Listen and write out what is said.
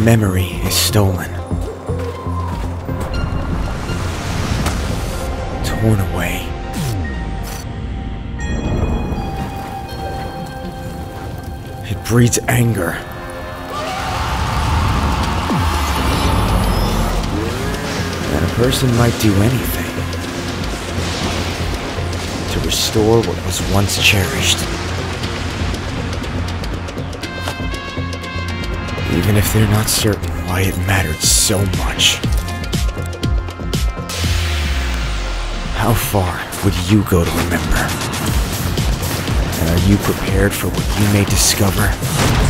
memory is stolen. Torn away. It breeds anger. And a person might do anything to restore what was once cherished. Even if they're not certain why it mattered so much. How far would you go to remember? And are you prepared for what you may discover?